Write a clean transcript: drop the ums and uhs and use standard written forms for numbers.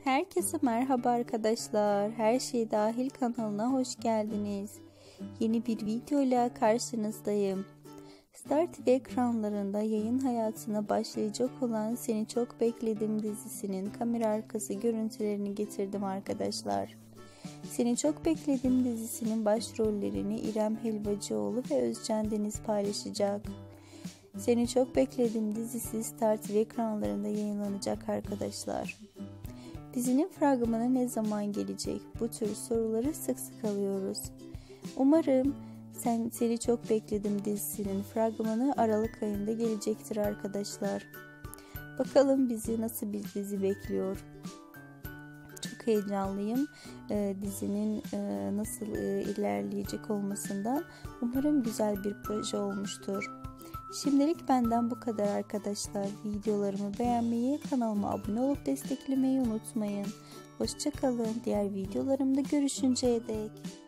Herkese merhaba arkadaşlar. Her Şey Dahil kanalına hoş geldiniz. Yeni bir video ile karşınızdayım. Star TV ekranlarında yayın hayatına başlayacak olan Seni Çok Bekledim dizisinin kamera arkası görüntülerini getirdim arkadaşlar. Seni Çok Bekledim dizisinin başrollerini İrem Helvacıoğlu ve Özcan Deniz paylaşacak. Seni Çok Bekledim dizisi Star TV ekranlarında yayınlanacak arkadaşlar. Dizinin fragmanı ne zaman gelecek? Bu tür soruları sık sık alıyoruz. Umarım Seni Çok Bekledim dizisinin fragmanı Aralık ayında gelecektir arkadaşlar. Bakalım bizi nasıl bir dizi bekliyor? Çok heyecanlıyım dizinin nasıl ilerleyecek olmasından. Umarım güzel bir proje olmuştur. Şimdilik benden bu kadar arkadaşlar. Videolarımı beğenmeyi, kanalıma abone olup desteklemeyi unutmayın. Hoşça kalın. Diğer videolarımda görüşünceye dek.